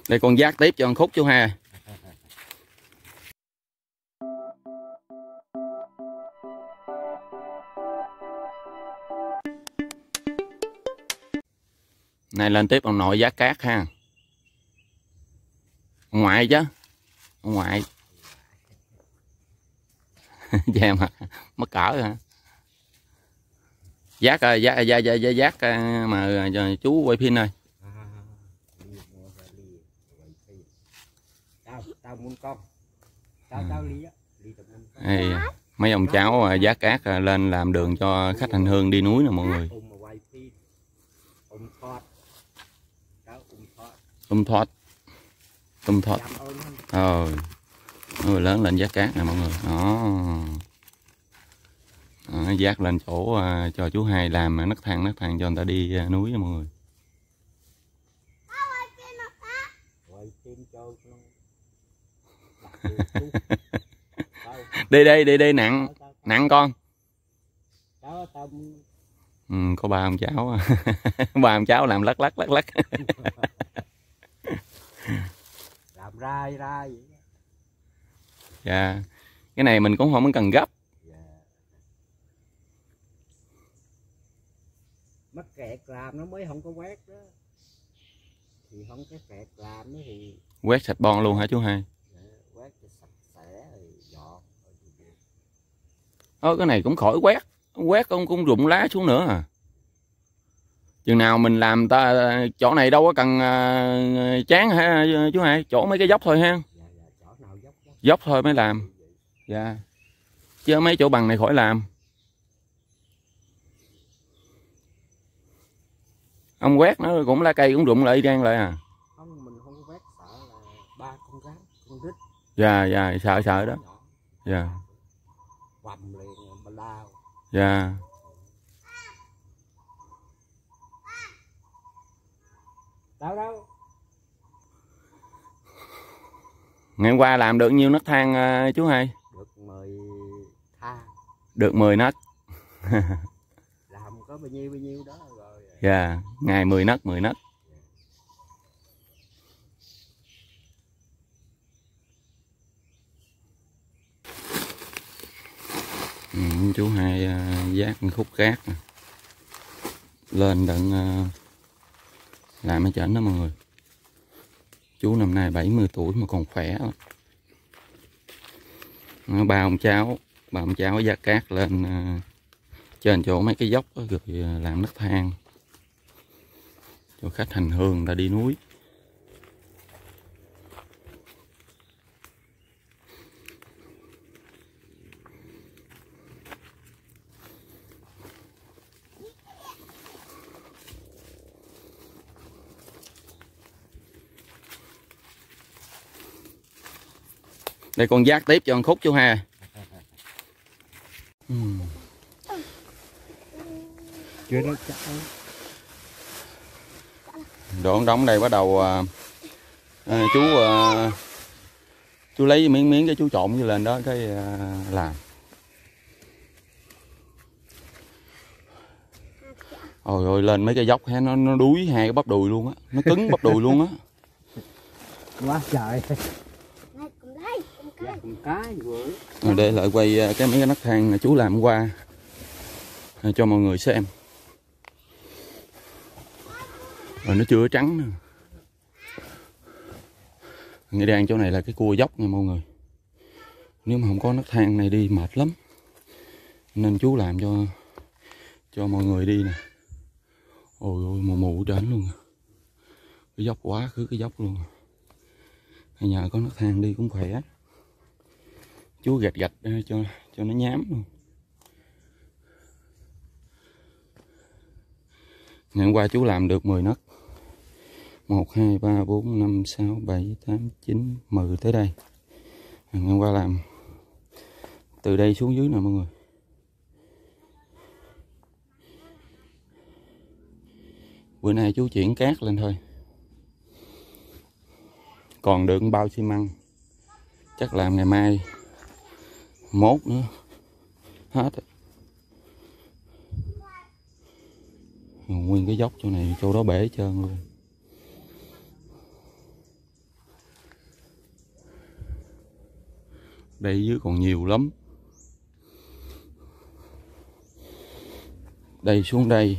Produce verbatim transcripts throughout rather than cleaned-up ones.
Đây con vác tiếp cho con Khúc chú ha. Này lên tiếp ông nội vác cát ha. Ông ngoại chứ. Ông ngoại. Dạ mà mất cỡ hả? Vác ơi, vác vác vác, vác mà chú quay phim ơi. Hey, mấy ông cháu vác cát lên làm đường cho khách hành hương đi núi nè mọi người. Um thoát. Um thoát. Rồi. Người lớn lên vác cát nè mọi người. Đó. Đó, vác lên chỗ uh, cho chú hai làm nấc thang nấc thang cho người ta đi uh, núi nha mọi người. Đi đi đi đi nặng nặng con. Ừ, có ba ông cháu. Ba ông cháu làm lắc lắc lắc lắc. Làm rai rai vậy. Dạ. Cái này mình cũng không cần gấp. Mất kẹt làm nó mới không có quét đó. Thì không cái kẹt làm nó thì quét sạch bon luôn hả chú hai? Quét cho sạch sẽ rồi dọn. Ơ cái này cũng khỏi quét. Quét cũng cũng rụng lá xuống nữa à. Chừng nào mình làm ta chỗ này đâu có cần uh, chán hả chú hai? Chỗ mấy cái dốc thôi ha. Dạ, dạ, chỗ nào dốc, dốc. Dốc thôi mới làm. Dạ. Chứ mấy chỗ bằng này khỏi làm. Ông quét nó cũng lá cây cũng rụng lại đang lại à. Không, mình không quét sợ là ba con rắn, con rít. Dạ, dạ, sợ sợ đó. Dạ. Quầm liền mà lao. Dạ. Đâu đâu. Ngày hôm qua làm được nhiêu nấc thang uh, chú hai? Được mười thang. Được mười nấc. Làm có bao nhiêu bao nhiêu đó rồi. Dạ, yeah, ngày mười nấc, mười nấc. Ừ, chú hai uh, vác khúc cát lên đặng uh, làm ở trển đó mọi người. Chú năm nay bảy mươi tuổi mà còn khỏe lắm. Nó ba ông cháu, ba ông cháu vác cát lên uh, trên chỗ mấy cái dốc đó, rồi uh, làm nấc thang cho khách hành hương ta đi núi. Đây con vác tiếp cho con Khúc chú ha. Ừ. Chưa đó chắc. Đổ đóng đây bắt đầu à, à, chú à, chú lấy miếng miếng cái chú trộn như lên đó cái à, làm. Ôi ôi lên mấy cái dốc ha, nó nó đuối hai cái bắp đùi luôn á, nó cứng bắp đùi luôn á. Quá trời. Rồi để lại quay cái mấy cái nấc thang chú làm hôm qua cho mọi người xem. Rồi nó chưa trắng nữa. Ngay đang chỗ này là cái cua dốc nha mọi người. Nếu mà không có nấc thang này đi mệt lắm. Nên chú làm cho cho mọi người đi nè. Ôi ôi mù mù đến luôn. Cái dốc quá khứ cái dốc luôn. Hay nhờ có nấc thang đi cũng khỏe. Chú gạch gạch cho cho nó nhám luôn. Ngày hôm qua chú làm được mười nấc. một, hai, ba, bốn, năm, sáu, bảy, tám, chín, mười tới đây. Ngày hôm qua làm từ đây xuống dưới nè mọi người. Bữa nay chú chuyển cát lên thôi. Còn được bao xi măng. Chắc làm ngày mai mốt nữa hết. Nguyên cái dốc chỗ này chỗ đó bể hết trơn luôn. Đây dưới còn nhiều lắm. Đây xuống đây.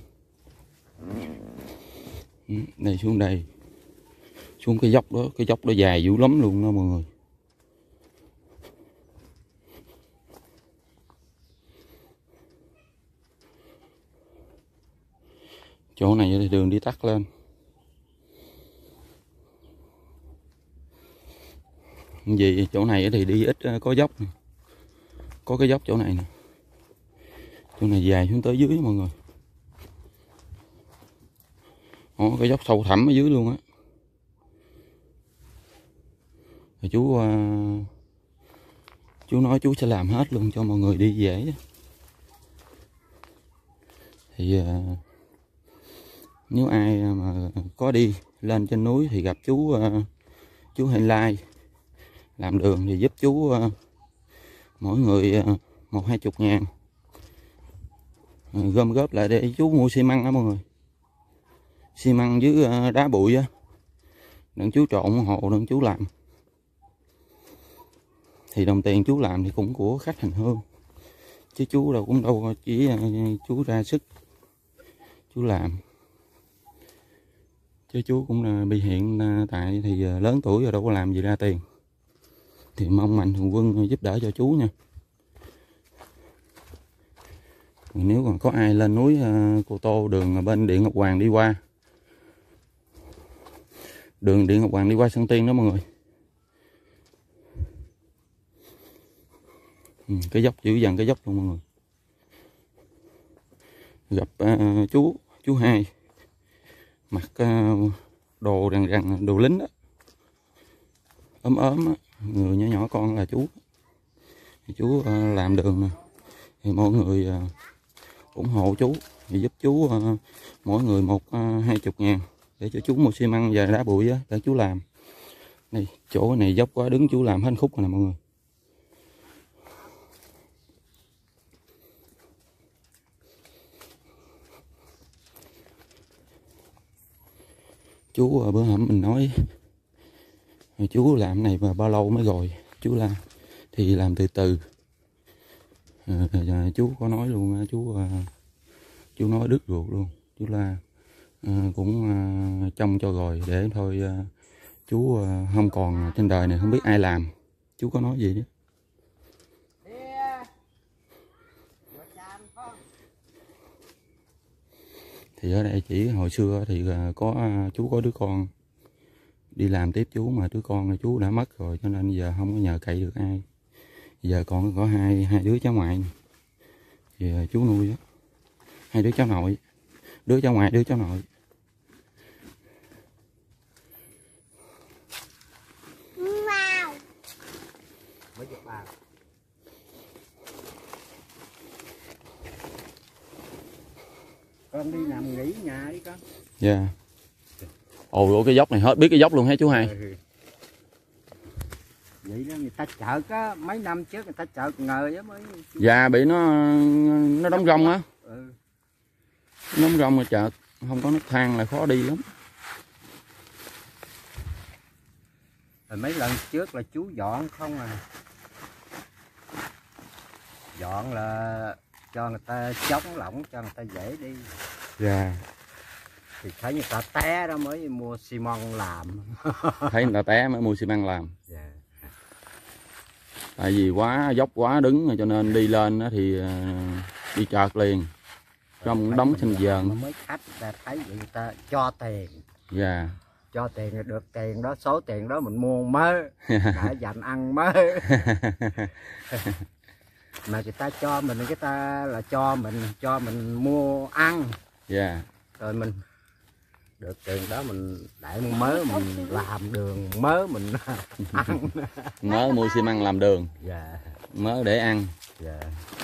Đây xuống đây. Xuống cái dốc đó, cái dốc đó dài dữ lắm luôn đó mọi người. Chỗ này thì đường đi tắt lên. Vì chỗ này thì đi ít có dốc nè. Có cái dốc chỗ này nè. Chỗ này dài xuống tới dưới mọi người. Đó, cái dốc sâu thẳm ở dưới luôn á. Rồi chú uh, chú nói chú sẽ làm hết luôn cho mọi người đi dễ. Thì uh, nếu ai mà có đi lên trên núi thì gặp chú uh, chú hãy like làm đường thì giúp chú uh, mỗi người uh, một hai chục ngàn uh, gom góp lại để chú mua xi măng đó mọi người. Xi măng với uh, đá bụi á, đừng chú trộn hộ, đừng chú làm. Thì đồng tiền chú làm thì cũng của khách hành hương, chứ chú đâu cũng đâu chỉ uh, chú ra sức chú làm. Chứ chú cũng là bị hiện tại thì lớn tuổi rồi đâu có làm gì ra tiền. Thì mong mạnh thường quân giúp đỡ cho chú nha. Nếu còn có ai lên núi Cô Tô đường bên Điện Ngọc Hoàng đi qua, đường Điện Ngọc Hoàng đi qua Sân Tiên đó mọi người. Ừ, cái dốc dữ dằn cái dốc luôn mọi người. Gặp uh, chú chú hai mặc uh, đồ rằng rằng đồ lính đó, ốm ốm á, người nhỏ nhỏ con là chú. Thì chú uh, làm đường nè, thì mọi người uh, ủng hộ chú, thì giúp chú uh, mỗi người một uh, hai chục ngàn để cho chú mua xi măng và đá bụi á, để chú làm. Này chỗ này dốc quá, đứng chú làm hết khúc rồi nè mọi người. Chú bữa hổm mình nói chú làm này mà bao lâu mới rồi chú làm, thì làm từ từ. À, chú có nói luôn, chú chú nói đứt ruột luôn, chú là à, cũng à, trông cho rồi để thôi à, chú à, không còn trên đời này không biết ai làm. Chú có nói gì đó. Thì ở đây chỉ hồi xưa thì có chú có đứa con đi làm tiếp chú, mà đứa con chú đã mất rồi cho nên giờ không có nhờ cậy được ai. Giờ còn có hai hai đứa cháu ngoại này. Thì chú nuôi đó, hai đứa cháu nội, đứa cháu ngoại đứa cháu nội. Wow. Mới được bà. Con đi nằm nghỉ nhà đi con. Dạ. Yeah. Ồ, cái dốc này hết biết cái dốc luôn hả chú hai? Ừ. Vậy đó, người ta chợ có mấy năm trước người ta chợ ngờ á mới. Dạ bị nó nó đóng rong á. Ừ. Nó đóng rong mà chợ không có nước thang là khó đi lắm. Rồi mấy lần trước là chú dọn không à. Dọn là cho người ta chống lỏng cho người ta dễ đi. Dạ. Thì thấy người ta té đó mới mua xi măng làm. Thấy người ta té mới mua xi măng làm. Yeah. Tại vì quá dốc quá đứng cho nên đi lên thì đi chợt liền. Trong đóng sinh dờn. Mới khách ta thấy vậy người ta cho tiền. Dạ. Yeah. Cho tiền được tiền đó, số tiền đó mình mua mớ. Đã dành ăn mớ. Mà người ta cho mình, cái ta là cho mình cho mình mua ăn. Dạ. Yeah. Rồi mình được tiền đó mình đại mớ mình làm đường, mớ mình ăn. Mớ mua xi măng làm đường. Dạ. Mớ để ăn. Dạ.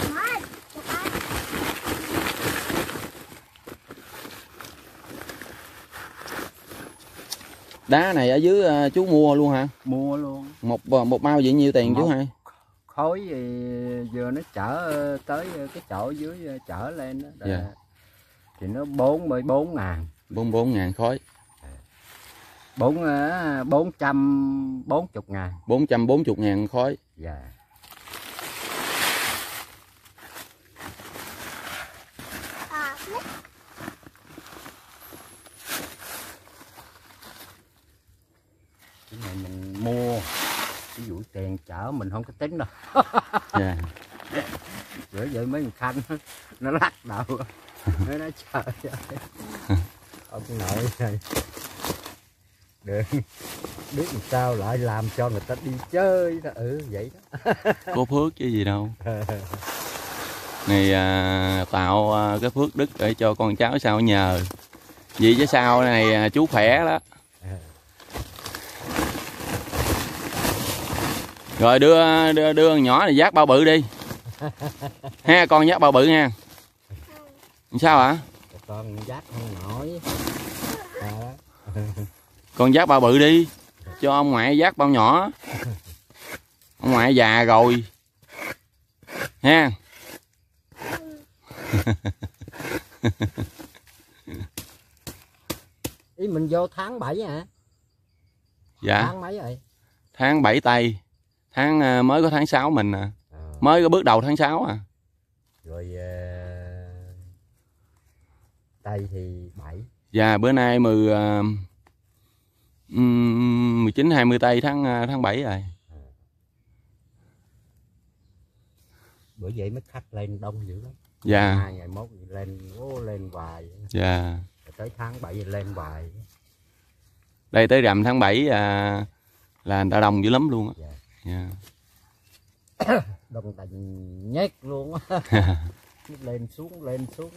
Đá này ở dưới uh, chú mua luôn hả? Mua luôn. Một một bao vậy nhiêu tiền một chú hai? Khối thì vừa nó chở tới cái chỗ dưới chở lên đó. Dạ. Thì nó bốn mươi bốn ngàn. bốn mươi bốn ngàn khối. bốn bốn trăm bốn mươi ngàn. bốn trăm bốn mươi ngàn khối. Dạ. Cái này mình mua, ví dụ tiền chở mình không có tính đâu. Dạ. Bữa vậy mấy thằng Khanh nó lắc đầu, nó nói trời ơi, ông nội này được biết làm sao lại làm cho người ta đi chơi đó. Ừ vậy đó. Có phước chứ gì đâu. Này à, tạo à, cái phước đức để cho con cháu sau nhờ. Vì chứ sau này à, chú khỏe đó. Rồi đưa đưa, đưa con nhỏ này vác bao bự đi. Ha, con vác bao bự nha. Sao hả? Con vác không nổi. À. Con vác bao bự đi. Cho ông ngoại vác bao nhỏ. Ông ngoại già rồi. Ha. Ý mình vô tháng bảy hả? Dạ. Tháng mấy rồi? Tháng bảy tây. Tháng à, mới có tháng sáu mình à. À. Mới có bước đầu tháng sáu à. Rồi uh, tây thì bảy. Dạ, bữa nay mười uh, mười chín hai mươi tây tháng uh, tháng bảy rồi. À. Bữa vậy mới khách lên đông dữ lắm. Dạ. Hai ngày mốt lên ô, lên hoài. Dạ. Rồi tới tháng bảy lên hoài. Đây tới rằm tháng bảy à, là người ta đông dữ lắm luôn á. Dạ. Dạ. Đông tành nhét luôn á. Lên xuống lên xuống.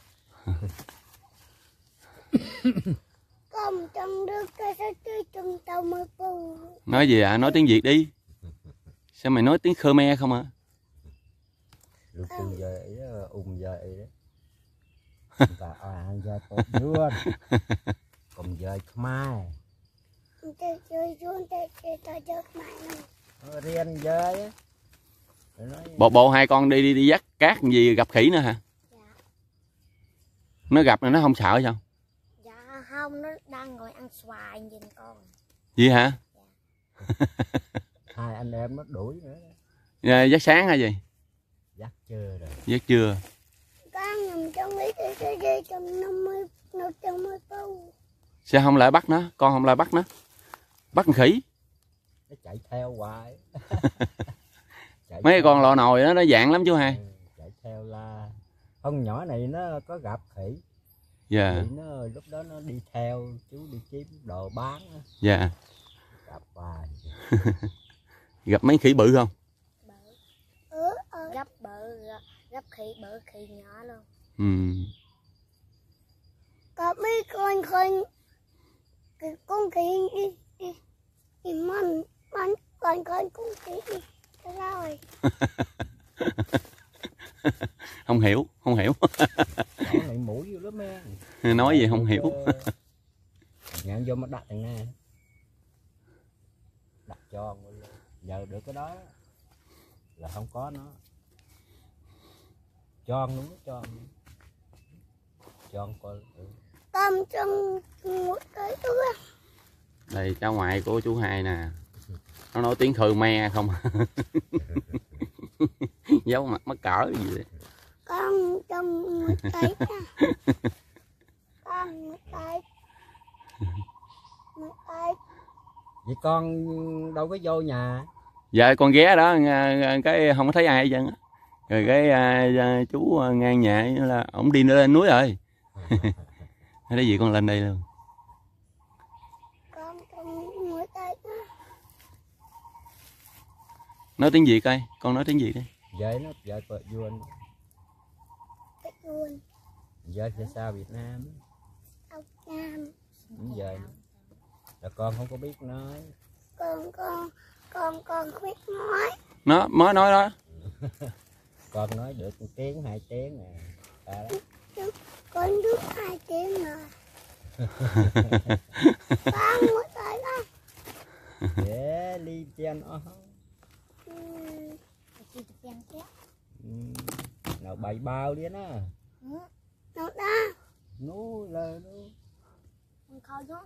Con trong nước cái trong tàu mơ bù. Nói gì ạ? À? Nói tiếng Việt đi. Sao mày nói tiếng Khmer không hả? Lúc từ giờ ấy ung giờ ấy đó. Và ăn giờ tốt luôn. Còn giờ Khmer. Riêng giờ á. Bộ bộ hai con đi đi đi dắt cát gì gặp khỉ nữa hả? Dạ. Nó gặp là nó không sợ sao? Dạ không, nó đang ngồi ăn xoài nhìn con. Gì hả? Dạ. Hai anh em nó đuổi nữa. À, dắt sáng hay gì? Dắt chưa rồi. Dắt chưa? Con nằm trong cái cái cái cái trong năm mươi nó trong mươi câu. Sao không lại bắt nó? Con không lại bắt nó? Bắt con khỉ. Nó chạy theo hoài. Chạy Mấy theo. con lò nồi đó nó dạng lắm chú hai. Ừ, chạy theo là con nhỏ này nó có gặp khỉ. Dạ. Khỉ nó lúc đó nó đi theo chú đi kiếm đồ bán. Dạ. Gặp hoài. Gặp mấy khỉ bự không? Bự. Ừ, ừ. Gấp bự, gấp khỉ bự khỉ nhỏ luôn. Ừ. Có mấy con con cái con khỉ đi đi đi măn măn con con con khỉ đi rồi. Không hiểu, không hiểu. Nó này mũi vô lắm em. Nói gì không hiểu. Ngạn vô mà đặt thằng nè. Đặt cho giờ được cái đó là không có nó. Cho đúng cho. Cho coi. Ừ. Cầm trong một cái ưa. Đây cháu ngoại của chú hai nè. Nó nói tiếng Khmer không. Giấu mặt mắc cỡ gì vậy. Con trong một cái nha. Con một cái. Một cái. Vậy con đâu có vô nhà. Dạ con ghé đó cái không có thấy ai hết trơn á. Rồi cái à, chú ngang nhà là ổng đi lên núi rồi. Cái gì con lên đây luôn. Con trong một cái nha. Nói tiếng Việt coi, con nói tiếng Việt đi. Vậy nó vợ vợ vuông. Cái vuông. Giờ thì sao Việt Nam? Ốc Nam. Giờ là con không có biết nói. Con con con con không biết nói. Nó mới nói đó. Con nói được một tiếng hai tiếng nè. À, Con được hai tiếng rồi. Con một cái đó. để ly chen ó. Nào bày bao đi nó. Nào đó. Nú lơ nú. Con khâu đó.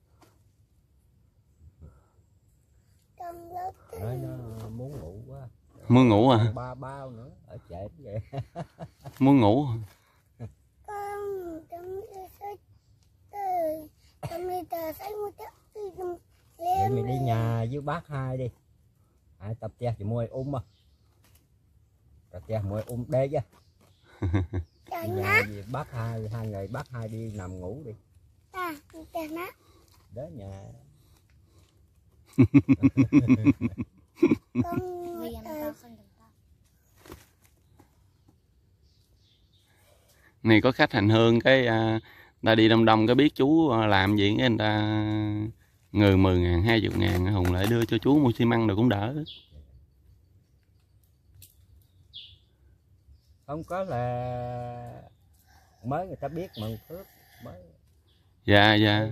Con lớp. Nói nó muốn ngủ quá. Muốn ngủ à? Ba bao nữa ở trễ vậy. Muốn ngủ. Con Vậy mày đi nhà với bác hai đi. Ai tập che thì mua ôm mà. Tập che mua ôm đế chứ. Đi nhà gì bác hai, hai ngày bác hai đi nằm ngủ đi. À, Đến nhà. Này có khách hành hương cái uh, ta đi đông đông cái biết chú làm gì cái người ta người mười ngàn hai mươi ngàn Hùng lại đưa cho chú mua xi măng rồi cũng đỡ. Không có là mới người ta biết mừng phước mới. Dạ dạ.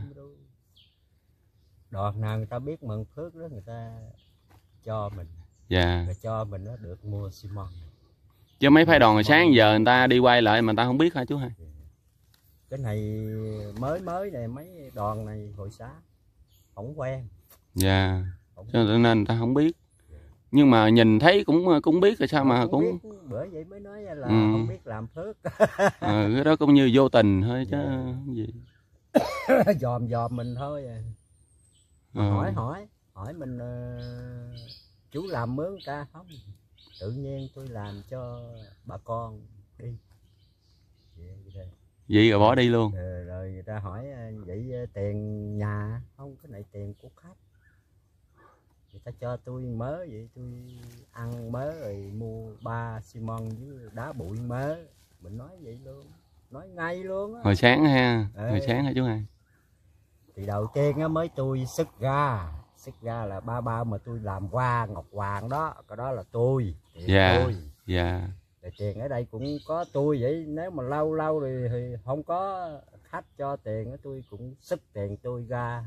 Đoàn nào người ta biết mừng phước đó người ta cho mình. Dạ. Rồi cho mình nó được mua xi măng. Chứ mấy phái đoàn hồi sáng giờ người ta đi quay lại mà người ta không biết hả chú hai? Cái này mới mới này mấy đoàn này hồi sáng không quen. Dạ. Cho nên người ta không biết. Nhưng mà nhìn thấy cũng cũng biết rồi sao mà không cũng biết, bữa vậy mới nói là ừ. không biết làm phước. À, cái đó cũng như vô tình thôi chứ dạ. gì. Dòm dòm mình thôi à. À. Hỏi hỏi hỏi mình uh, chú làm mướn ca không? Tự nhiên tôi làm cho bà con đi. Vậy, vậy rồi bỏ đi luôn. Rồi, rồi người ta hỏi vậy tiền nhà không, cái này tiền của khách. Người ta cho tôi mớ vậy tôi ăn mớ rồi mua ba xi măng với đá bụi mớ. Mình nói vậy luôn, nói ngay luôn á. Hồi sáng ha, Ê. hồi sáng hả chú hai? Thì đầu tiên á mới tôi sức ra, sức ra là ba bao mà tôi làm qua Ngọc Hoàng đó, cái đó là tôi. Dạ. Tôi. Dạ. Rồi tiền ở đây cũng có tôi vậy, nếu mà lâu lâu thì, thì không có khách cho tiền tôi cũng sức tiền tôi ra.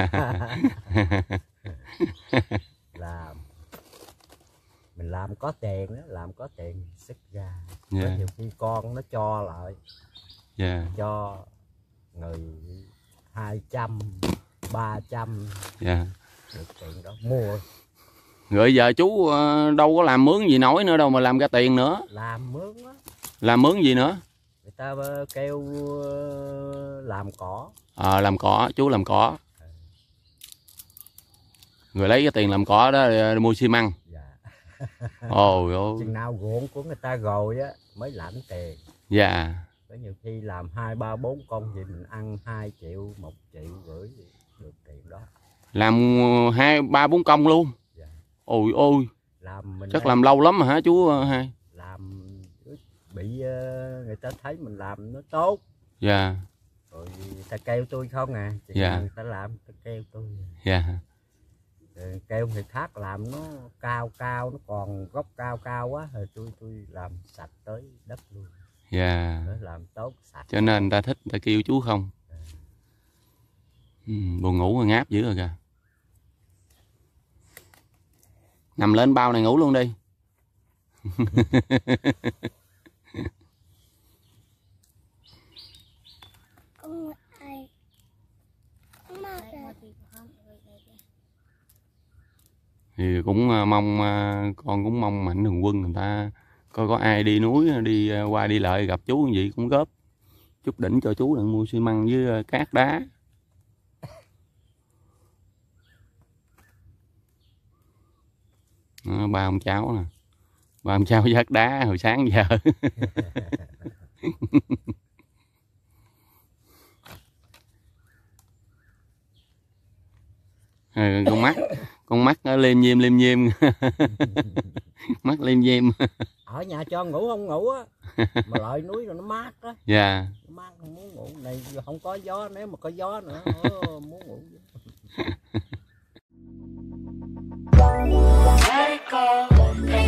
Làm mình làm có tiền đó, làm có tiền sức ra. Yeah. Có nhiều khi con nó cho lại. Yeah. Cho người hai trăm ba trăm yeah. được tiền đó mua. Rồi giờ chú đâu có làm mướn gì nổi nữa đâu mà làm ra tiền nữa. Làm mướn á. Làm mướn gì nữa? Người ta kêu làm cỏ. À, làm cỏ, chú làm cỏ. Rồi lấy cái tiền làm cỏ đó mua xi măng. Dạ. Ôi ôi. Chừng nào ruộng của người ta rồi á mới lãnh tiền. Dạ. Có nhiều khi làm hai ba bốn công thì mình ăn hai triệu, một triệu rưỡi được tiền đó. Làm hai ba bốn công luôn. Dạ. Ôi ôi. Làm mình chắc làm lâu lắm mà hả chú hai? Làm bị người ta thấy mình làm nó tốt. Dạ. Rồi người ta kêu tôi không à. Chỉ dạ. Người ta làm người ta kêu tôi. Dạ. Rồi kêu người khác làm nó cao cao, nó còn gốc cao cao quá rồi tôi tôi làm sạch tới đất luôn. Dạ. Để làm tốt sạch. Cho nên người ta thích, người ta kêu chú không. À. Ừ, buồn ngủ rồi, ngáp dữ rồi kìa. Nằm lên bao này ngủ luôn đi. Thì cũng mong, con cũng mong Mạnh Thường Quân người ta coi có ai đi núi đi qua đi lại gặp chú như vậy cũng góp chút đỉnh cho chú đừng mua xi măng với cát đá. Đó, ba ông cháu nè, ba ông cháu vác đá hồi sáng giờ. Con mắt con mắt nó liêm diêm liêm diêm. Mắt liêm diêm. Ở nhà cho ngủ không ngủ á, mà lại núi rồi nó mát á. Dạ. Nó mát không muốn ngủ, này không có gió, nếu mà có gió nữa oh, muốn ngủ. Let it go.